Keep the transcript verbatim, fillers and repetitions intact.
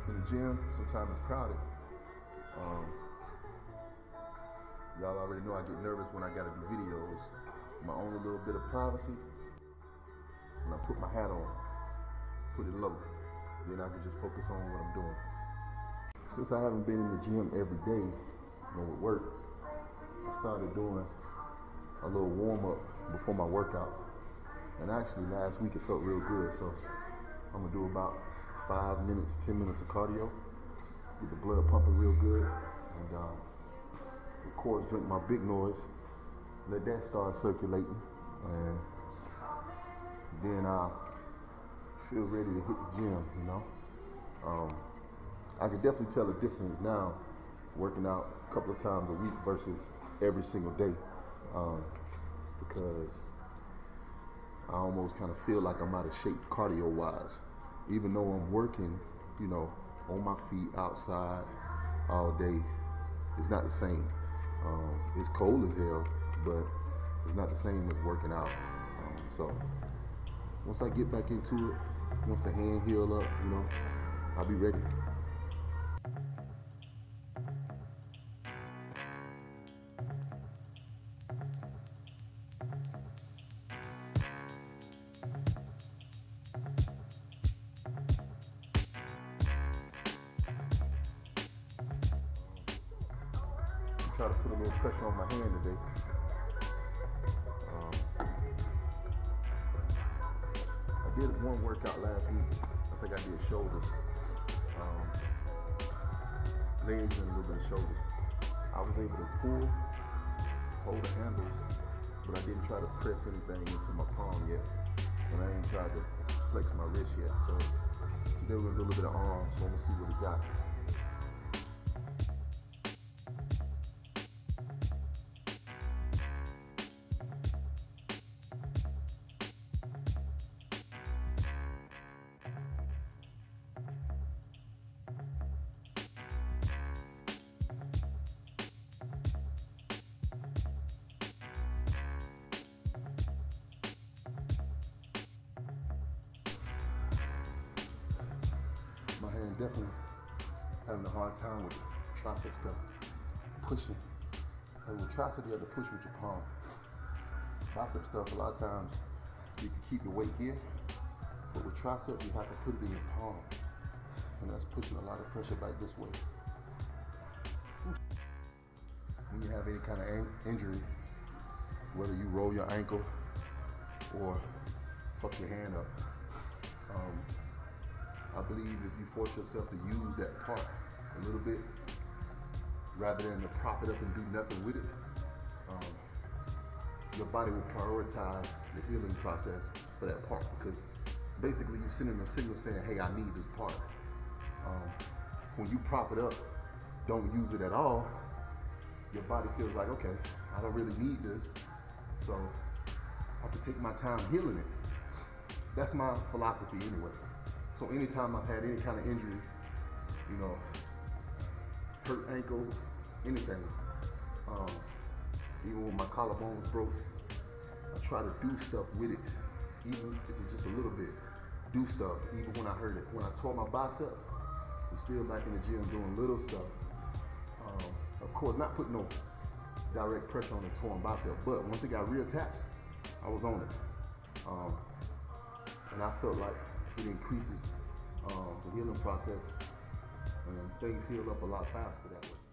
in the gym, sometimes it's crowded. Um, y'all already know I get nervous when I gotta do videos. My own little bit of privacy. When I put my hat on, put it low, then I can just focus on what I'm doing. Since I haven't been in the gym every day, you know, with work, I started doing a little warm up before my workout. And actually last week it felt real good, so I'm gonna do about five minutes, ten minutes of cardio, get the blood pumping real good, and uh, of course drink my big noise, let that start circulating, and then I feel ready to hit the gym, you know. Um, I can definitely tell a difference now working out a couple of times a week versus every single day, um, because I almost kind of feel like I'm out of shape cardio-wise. Even though I'm working, you know, on my feet outside all day, it's not the same. Um, it's cold as hell, but it's not the same as working out. Um, so once I get back into it, once the hand heal up, you know, I'll be ready. Try to put a little pressure on my hand today. Um, I did one workout last week. I think I did shoulders, um, legs, and a little bit of shoulders. I was able to pull, hold the handles, but I didn't try to press anything into my palm yet, and I ain't tried to flex my wrist yet. So today we're gonna do a little bit of arms. So I'm gonna see what we got. My hand definitely having a hard time with tricep stuff, pushing. And with tricep, you have to push with your palm. Bicep stuff, a lot of times you can keep your weight here, but with tricep, you have to put it in your palm, and that's pushing a lot of pressure back this way. When you have any kind of injury, whether you roll your ankle or fuck your hand up, um, I believe if you force yourself to use that part a little bit, rather than to prop it up and do nothing with it, um, your body will prioritize the healing process for that part, because basically you're sending a signal saying, hey, I need this part. Um, when you prop it up, don't use it at all, your body feels like, okay, I don't really need this, so I have to take my time healing it. That's my philosophy anyway. So anytime I've had any kind of injury, you know, hurt ankle, anything, um, even when my collarbone was broke, I try to do stuff with it, even if it's just a little bit. Do stuff, even when I hurt it. When I tore my bicep, I'm still back in the gym doing little stuff. Um, of course, not putting no direct pressure on the torn bicep, but once it got reattached, I was on it. Um, and I felt like it increases um, the healing process, and things heal up a lot faster that way.